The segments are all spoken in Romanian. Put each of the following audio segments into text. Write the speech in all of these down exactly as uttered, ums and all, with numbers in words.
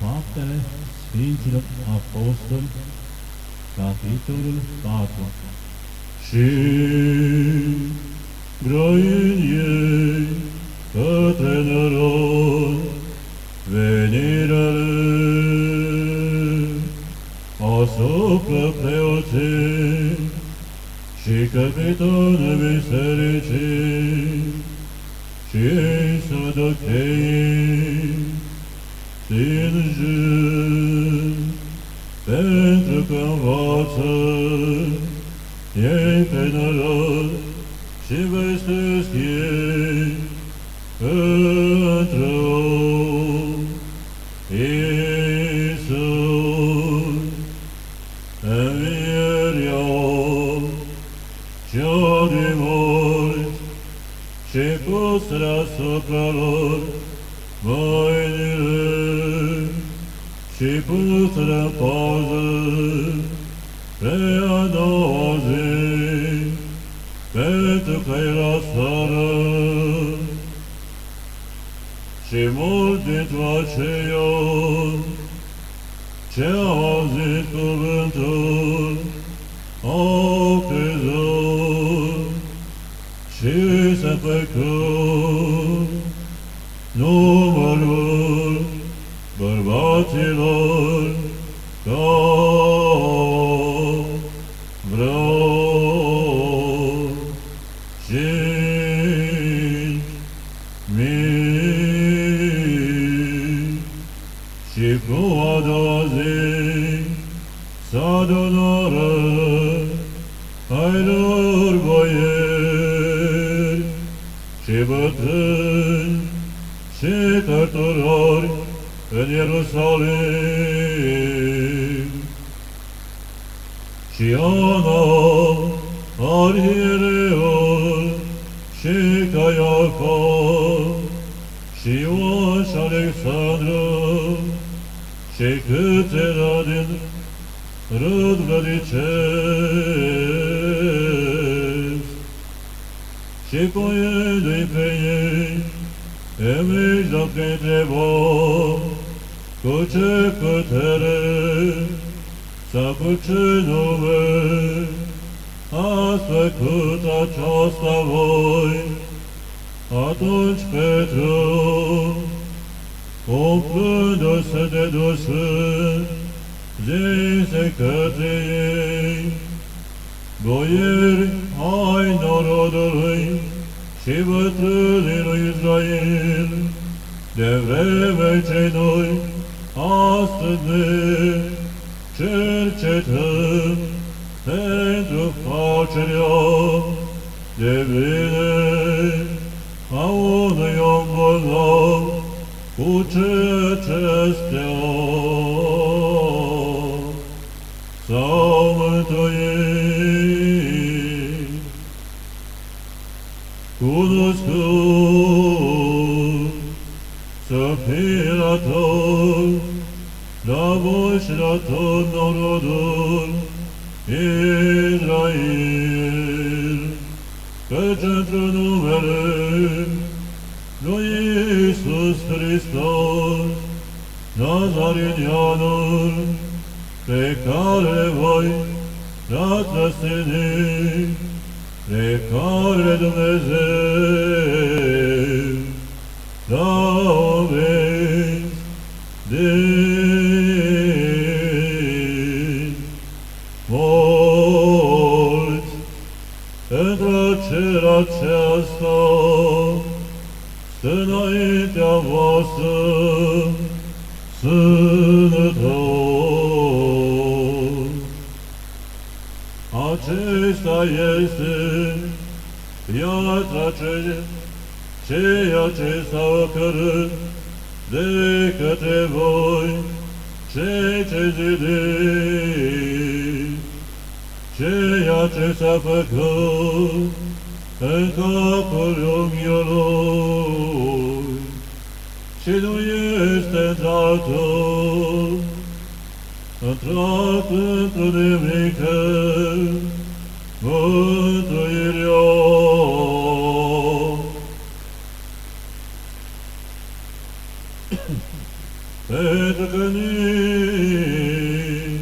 Faptele Sfinților Apostoli, capitolul patru. Și grăind ei către nărod venirele asupra preoții și capitanul bisericii și saducheii, țin jur, pentru că învață ei pe nărod și vestesc ei între om. Iisus, învierea cea de morți și pusere asupra lor mâinile și pusere în pază pe a doua zi, pentru că era seară. Și mulți dintre aceia ce au auzit cuvântul au crezut și se făcut numărul bărbaților ca vreo cinci mii. Și cu a doua zi s-adunară ai lor boieri și bătrâni și cărturari în Ierusalim. Și Ana, arhiereul, și Caiafa, și Ioan și Alexandru, și câteva din râd vădicesc, și poiendu-i pe ei, în mijloc întreba cu ce putere sau cu ce nume ați făcut aceasta voi. Atunci Petru, umplându-se de Duh Sfânt, zise către ei: boieri ai norodului și bătrânii lui Israel, de vreme ce noi astăzi ne cercetăm pentru facerea de bine a unui om bolnav cu cercestea s-au mântuit. Cunoscut să fie la tot, la voi și la tot norodul Israel, căci într-un numele lui Iisus Hristos, Nazarenianul, pe care voi l-ați răstignit, pe care Dumnezeu l-a vestit. Mulți într-acel aceasta stă înaintea voastră sănătos. Acesta este piatra ceea ce s-a ocărât de către voi, cei ce zidiți, ceea ce s-a făcut în capul unghiului și nu este într-altul, într-alt într-o nimică mântuirea. pentru că nici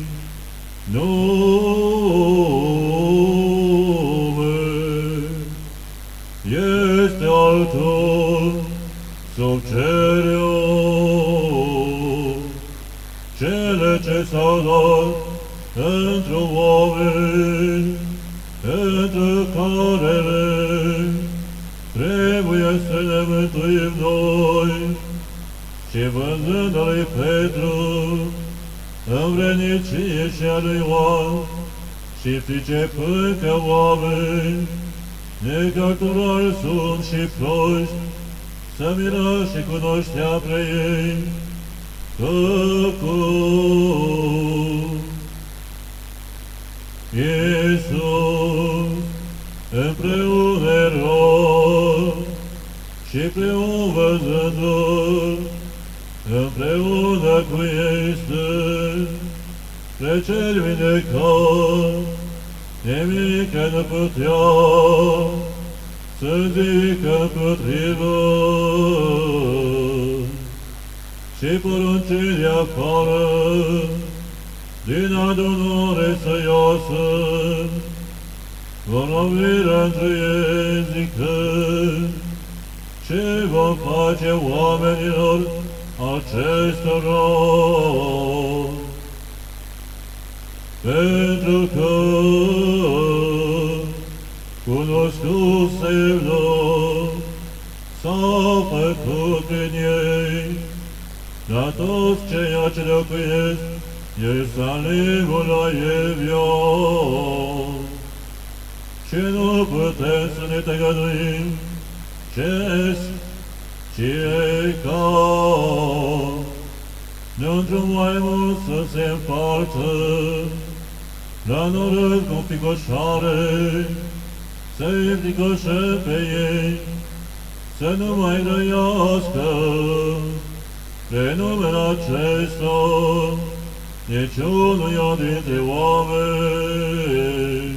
nume este altul sub cerul, cele ce s-au dat într oameni, pentru care trebuie să ne mântuim noi, și văzând a lui Petru, învrednicie și a lui Ioan, și pricepând că oameni necărturali sunt și proști, să mira și cunoștea pre ei, făcut Iisus împreună erou și împreună văzându-l, împreună cu ei stând, pre cel vindecat, nimic nu putea să zică împotrivă, și porunci de afară din adunare să iasă, vorbirea între ei zicând, ce vom face oamenilor acestora? Pentru că cunoscuse lor s-au făcut prin ei, dar toți ceea ce locuiesc Ierusalimul la Evion. Și nu putem să ne tăgăduim ce-s cei ca de-într-un mai mult să se împartă, dar nu râd cu picoșare, să-i picoșe pe ei, să nu mai răiască pe numele acesta niciunuia dintre oameni.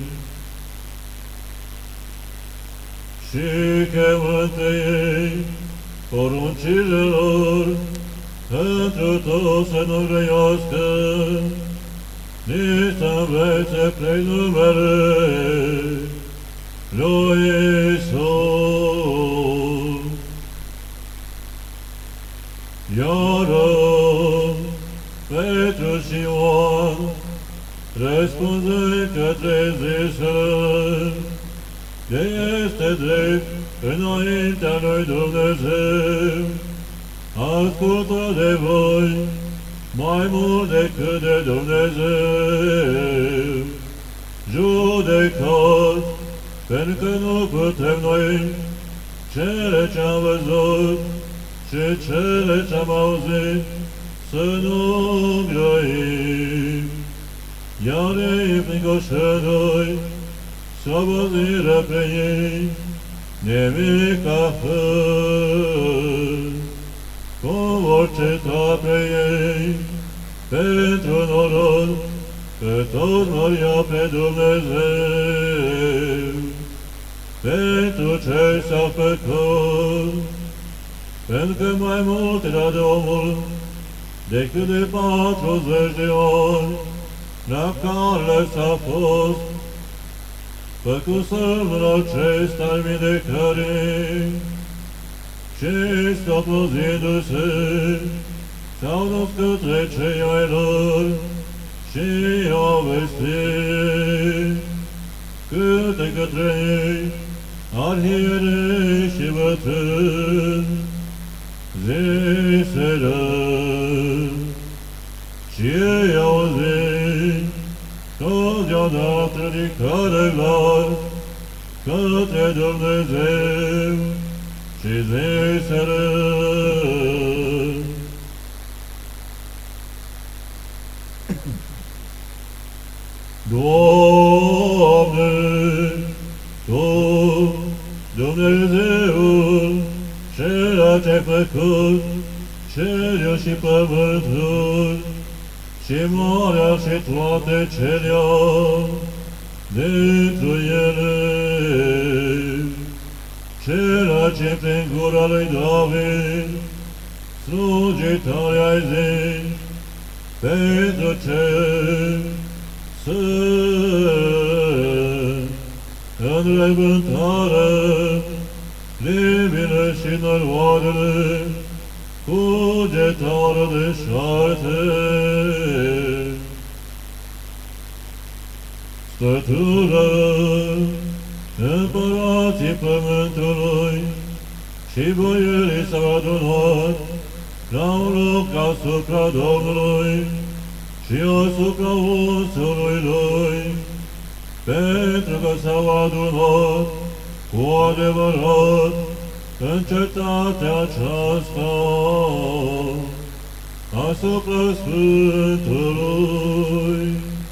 Și chemând pe ei poruncile lor, pentru toți să nu răiască, nici să învețe prin numele lui Iisus. Iară Petru și Ioan, răspunzând către zisă, că este drept înaintea lui Dumnezeu, ascultă de voi mai mult decât de Dumnezeu. Judecați, pentru că nu putem noi cele ce-am văzut și cele ce-am auzit să nu grăim. Iar ei fricoșându-i sloboziră pe ei, nimic afând, cum orice pe ei, pentru norod, că tot măria pe Dumnezeu, pentru ce s-a făcut, pentru că mai mult era Domnul decât de patruzeci de ori, la care s-a fost făcut sălmul acesta al vindecării, și scoplozindu-se, s-au dus către cei ai lor și i-au vestit, câte către ei, arhierei și bătrâni, ziseră, și ei au zis, totdeauna predicare glas către Dumnezeu, și ziseră, Doamne, Tu, Dumnezeul, cel ce-ai făcut cerul și pământul, și marea și toate celea dintr ele, cel ce prin gura lui David slujitori ai zis, pentru ce sunt înrăbântare, livină și năroadele, cugetară de șarte. Stătură împărații pământului și boierii s-au adunat la un loc asupra Domnului și asupra unsului Lui, pentru că s-au adunat cu adevărat în cetatea aceasta asupra Sfântului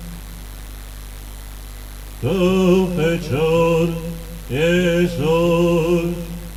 Tău Fecior Iisus.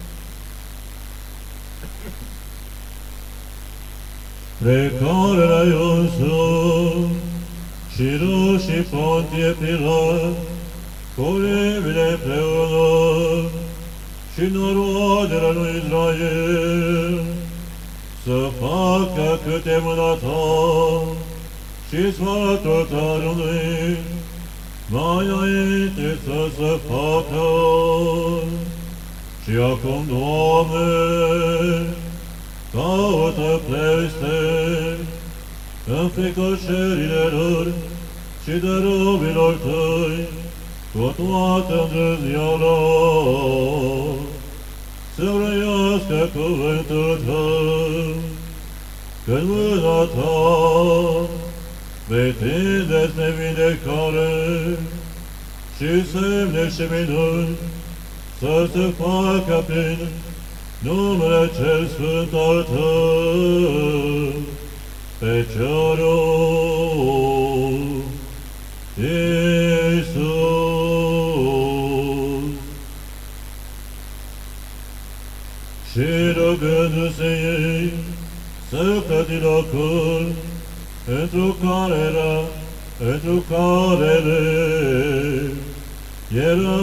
Pre care l-ai unsut și rușii Pontie Pilat, cu limile împreună și noroadele lui Israel, să facă câte mâna ta și sfatul Tatălui mai înainte să se facă. Și acum, Doamne, caută peste înfricoșările lor și de robilor Tăi cu toată îndrăzneala, să răiască cuvântul Tău, când mâna Ta vei tindeți nevindecare și semne și minuni să se facă prin numele cel sfânt al Tău, Feciorul Iisus. Și rugându-se ei să clădi locul pentru care era, pentru care le era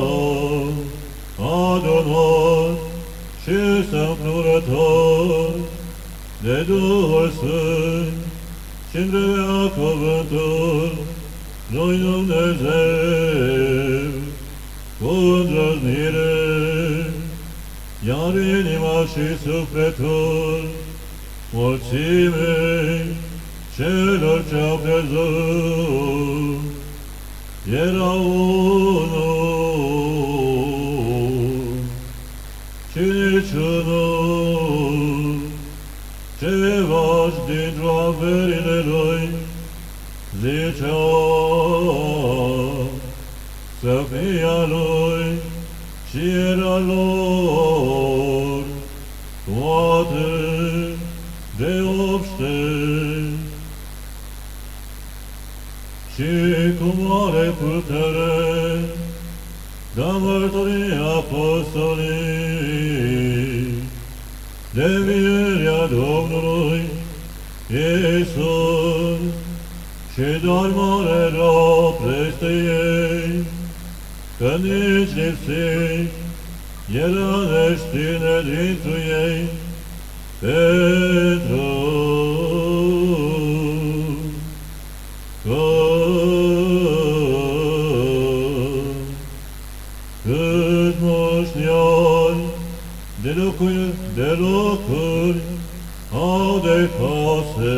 adunat și să-mplurător de Duhul Sfânt și îndrăvea cuvântul lui Dumnezeu cu îndrăznire, iar inima și sufletul mulțimei celor ce-au crezut era unul și niciunul ceva-și dintr-o averile lui zicea să fie a lui și era lor toate de obște. Și cu mare putere da mărturie apostolii de învierea Domnului Iisus, și doar mare era peste ei, că nici lipsit era neștine dintru ei, pentru că cât moșniari de locuri, de locuri au de case,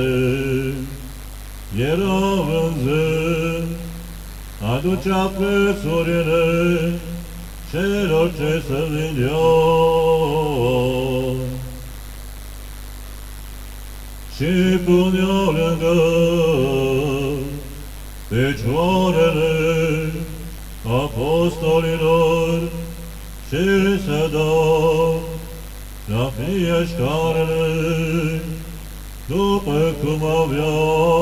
era vânzând, aducea prețurile celor ce se vindeau și puneau lângă picioarele apostolilor și se dau la fiecare după cum avea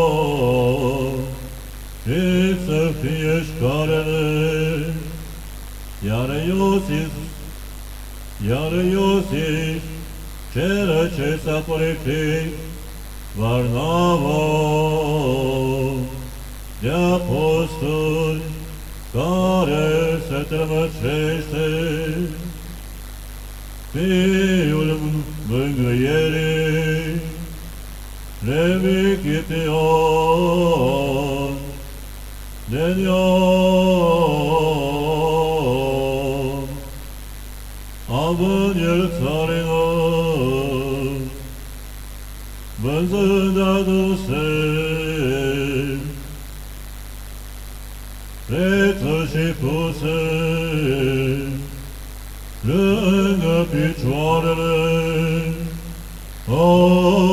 chip să fiecare. Iar Iosif, iar Iosif, cel ce s-a poreclit, Varnava, de apostoli, care se tămăcește, Fiul mângâierii, Revikition, Denion, având el țarină, vânzând aduse, prețul și puse, lângă picioarele, oh,